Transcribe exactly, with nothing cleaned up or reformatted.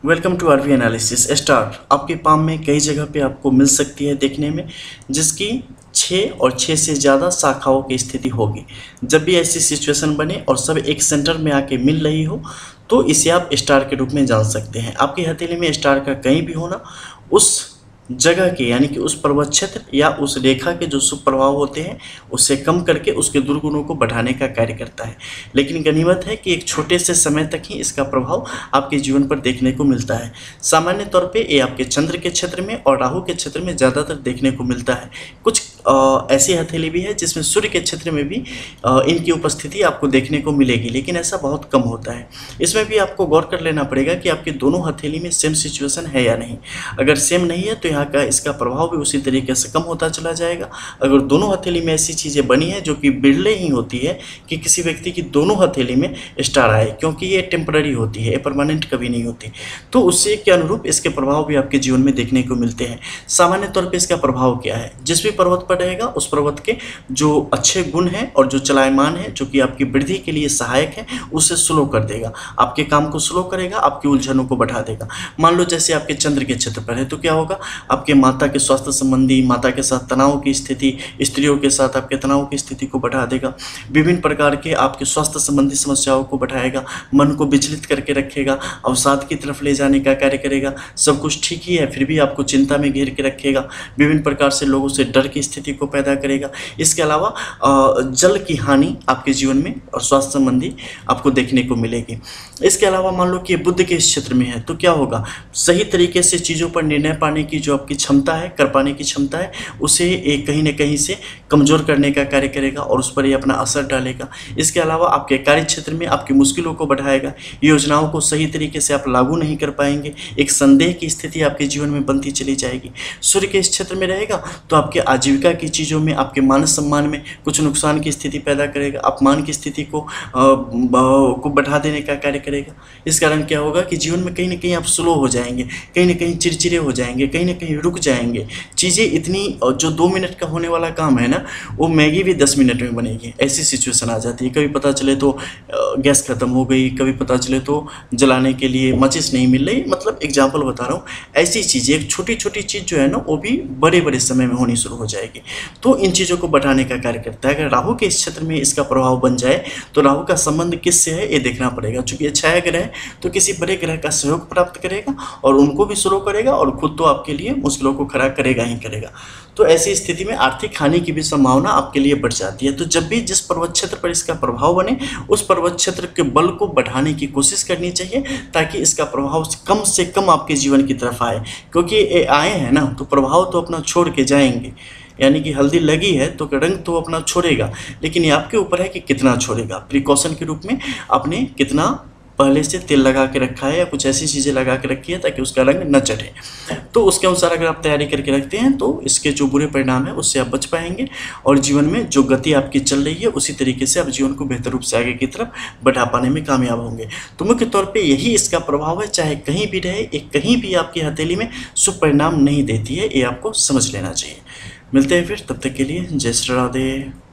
Welcome to RV analysis. Star आपके palm में कई जगह पे आपको मिल सकती है देखने में, जिसकी छः और छः से ज़्यादा शाखाओं की स्थिति होगी। जब भी ऐसी सिचुएशन बने और सब एक सेंटर में आके मिल रही हो तो इसे आप स्टार के रूप में जान सकते हैं। आपकी हथेली में स्टार का कहीं भी होना उस जगह के यानी कि उस पर्वत क्षेत्र या उस रेखा के जो शुभ प्रभाव होते हैं उससे कम करके उसके दुर्गुणों को बढ़ाने का कार्य करता है। लेकिन गनीमत है कि एक छोटे से समय तक ही इसका प्रभाव आपके जीवन पर देखने को मिलता है। सामान्य तौर पे ये आपके चंद्र के क्षेत्र में और राहु के क्षेत्र में ज़्यादातर देखने को मिलता है। कुछ आ, ऐसी हथेली भी है जिसमें सूर्य के क्षेत्र में भी आ, इनकी उपस्थिति आपको देखने को मिलेगी, लेकिन ऐसा बहुत कम होता है। इसमें भी आपको गौर कर लेना पड़ेगा कि आपकी दोनों हथेली में सेम सिचुएशन है या नहीं। अगर सेम नहीं है तो यहाँ का इसका प्रभाव भी उसी तरीके से कम होता चला जाएगा। अगर दोनों हथेली में ऐसी चीज़ें बनी हैं, जो कि बिरले ही होती है कि किसी व्यक्ति की दोनों हथेली में स्टार आए, क्योंकि ये टेम्पररी होती है, ये परमानेंट कभी नहीं होती, तो उससे के अनुरूप इसके प्रभाव भी आपके जीवन में देखने को मिलते हैं। सामान्य तौर पर इसका प्रभाव क्या है? जिस भी पर्वत पर रहेगा उस पर्वत के जो अच्छे गुण हैं और जो चलायमान है, जो कि आपकी वृद्धि के लिए सहायक है, उसे स्लो कर देगा, आपके काम को स्लो करेगा, आपकी उलझनों को बढ़ा देगा। मान लो जैसे आपके चंद्र के क्षेत्र पर है तो क्या होगा? आपके माता के स्वास्थ्य संबंधी, माता के साथ तनाव की स्थिति, स्त्रियों के साथ आपके तनाव की स्थिति को बढ़ा देगा। विभिन्न प्रकार के आपके स्वास्थ्य संबंधी समस्याओं को बढ़ाएगा, मन को विचलित करके रखेगा, अवसाद की तरफ ले जाने का कार्य करेगा। सब कुछ ठीक ही है फिर भी आपको चिंता में घेर के रखेगा, विभिन्न प्रकार से लोगों से डर की स्थिति को पैदा करेगा। इसके अलावा जल की हानि आपके जीवन में और स्वास्थ्य संबंधी आपको देखने को मिलेगी। इसके अलावा मान लो कि बुद्ध के इस क्षेत्र में है तो क्या होगा? सही तरीके से चीज़ों पर निर्णय पाने की जो आपकी क्षमता है, कर पाने की क्षमता है, उसे एक कहीं ना कहीं से कमज़ोर करने का कार्य करेगा और उस पर ये अपना असर डालेगा। इसके अलावा आपके कार्य क्षेत्र में आपकी मुश्किलों को बढ़ाएगा, योजनाओं को सही तरीके से आप लागू नहीं कर पाएंगे, एक संदेह की स्थिति आपके जीवन में बनती चली जाएगी। सूर्य के इस क्षेत्र में रहेगा तो आपके आजीविका की चीज़ों में, आपके मान सम्मान में कुछ नुकसान की स्थिति पैदा करेगा, अपमान की स्थिति को आ, को बढ़ा देने का कार्य करेगा। इस कारण क्या होगा कि जीवन में कहीं ना कहीं आप स्लो हो जाएंगे, कहीं ना कहीं चिड़चिड़े हो जाएंगे, कहीं ना कहीं रुक जाएंगे। चीज़ें इतनी जो दो मिनट का होने वाला काम है ना, वो मैगी भी दस मिनट में बनेगी, ऐसी सिचुएशन आ जाती है। कभी पता चले तो गैस खत्म हो गई, कभी पता चले तो जलाने के लिए माचिस नहीं मिल रही। मतलब एग्जाम्पल बता रहा हूँ, ऐसी चीज़ें एक छोटी छोटी चीज़ जो है ना वो भी बड़े बड़े समय में होनी शुरू हो जाएगी। तो इन चीज़ों को बढ़ाने का कार्य करता है। अगर राहु के इस क्षेत्र में इसका प्रभाव बन जाए तो राहु का संबंध किससे है ये देखना पड़ेगा। चूंकि छाया ग्रह है तो किसी बड़े ग्रह का सहयोग प्राप्त करेगा और उनको भी स्लो करेगा और खुद तो आपके लिए मुश्किलों को खड़ा करेगा ही करेगा। तो ऐसी स्थिति में आर्थिक हानि की भी संभावना आपके लिए बढ़ जाती है। तो जब भी जिस पर्वत क्षेत्र पर इसका प्रभाव बने उस पर्वत क्षेत्र के बल को बढ़ाने की कोशिश करनी चाहिए, ताकि इसका प्रभाव कम से कम आपके जीवन की तरफ आए। क्योंकि ये आए हैं ना तो प्रभाव तो अपना छोड़ के जाएंगे, यानी कि हल्दी लगी है तो रंग तो अपना छोड़ेगा, लेकिन ये आपके ऊपर है कि कितना छोड़ेगा। प्रिकॉशन के रूप में आपने कितना पहले से तेल लगा के रखा है या कुछ ऐसी चीज़ें लगा के रखी है ताकि उसका रंग न चढ़े। तो उसके अनुसार अगर आप तैयारी करके रखते हैं तो इसके जो बुरे परिणाम है उससे आप बच पाएंगे और जीवन में जो गति आपकी चल रही है उसी तरीके से आप जीवन को बेहतर रूप से आगे की तरफ बढ़ा पाने में कामयाब होंगे। तो मुख्य तौर पर यही इसका प्रभाव है, चाहे कहीं भी रहे, एक कहीं भी आपकी हथेली में शुभ परिणाम नहीं देती है, ये आपको समझ लेना चाहिए। मिलते हैं फिर, तब तक के लिए जय श्री राधे।